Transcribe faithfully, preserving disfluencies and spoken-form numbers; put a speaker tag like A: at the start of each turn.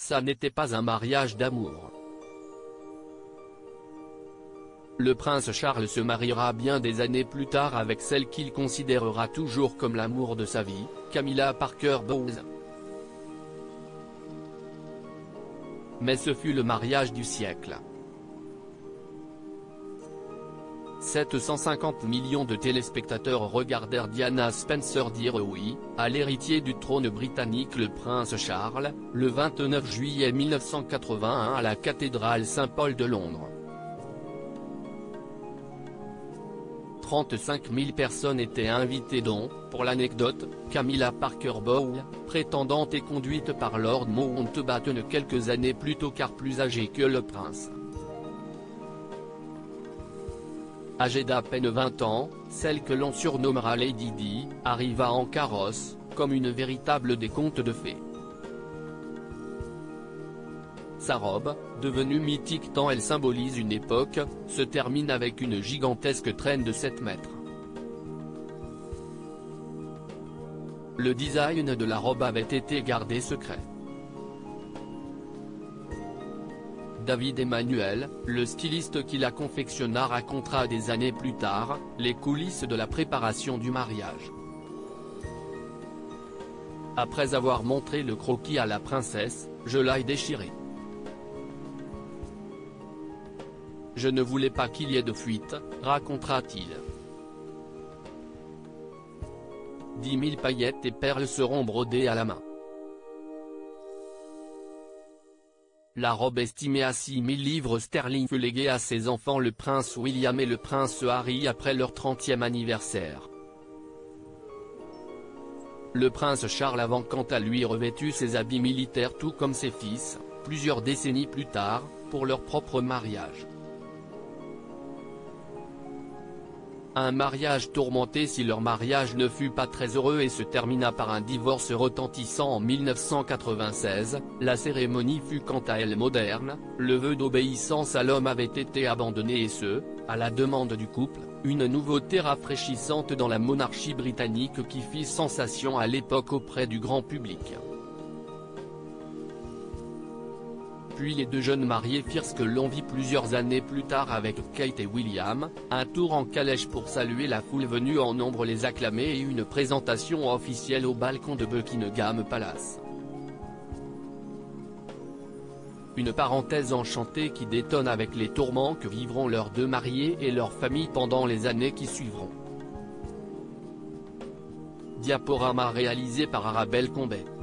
A: ça n'était pas un mariage d'amour. Le prince Charles se mariera bien des années plus tard avec celle qu'il considérera toujours comme l'amour de sa vie, Camilla Parker Bowles. Mais ce fut le mariage du siècle. sept cent cinquante millions de téléspectateurs regardèrent Diana Spencer dire oui à l'héritier du trône britannique le prince Charles, le vingt-neuf juillet mille neuf cent quatre-vingt-un à la cathédrale Saint-Paul de Londres. trente-cinq mille personnes étaient invitées dont, pour l'anecdote, Camilla Parker Bowles, prétendante et conduite par Lord Mountbatten quelques années plus tôt car plus âgée que le prince. Âgée d'à peine vingt ans, celle que l'on surnommera Lady Di, arriva en carrosse, comme une véritable des contes de fées. Sa robe, devenue mythique tant elle symbolise une époque, se termine avec une gigantesque traîne de sept mètres. Le design de la robe avait été gardé secret. David Emmanuel, le styliste qui la confectionna racontera des années plus tard, les coulisses de la préparation du mariage. Après avoir montré le croquis à la princesse, je l'ai déchiré. Je ne voulais pas qu'il y ait de fuite, racontera-t-il. Dix mille paillettes et perles seront brodées à la main. La robe estimée à six mille livres sterling fut léguée à ses enfants le prince William et le prince Harry après leur trentième anniversaire. Le prince Charles avant quant à lui revêtu ses habits militaires tout comme ses fils, plusieurs décennies plus tard, pour leur propre mariage. Un mariage tourmenté si leur mariage ne fut pas très heureux et se termina par un divorce retentissant en mille neuf cent quatre-vingt-seize, la cérémonie fut quant à elle moderne, le vœu d'obéissance à l'homme avait été abandonné et ce, à la demande du couple, une nouveauté rafraîchissante dans la monarchie britannique qui fit sensation à l'époque auprès du grand public. Puis les deux jeunes mariés firent ce que l'on vit plusieurs années plus tard avec Kate et William, un tour en calèche pour saluer la foule venue en nombre les acclamer et une présentation officielle au balcon de Buckingham Palace. Une parenthèse enchantée qui détonne avec les tourments que vivront leurs deux mariés et leurs familles pendant les années qui suivront. Diaporama réalisé par Arabelle Combet.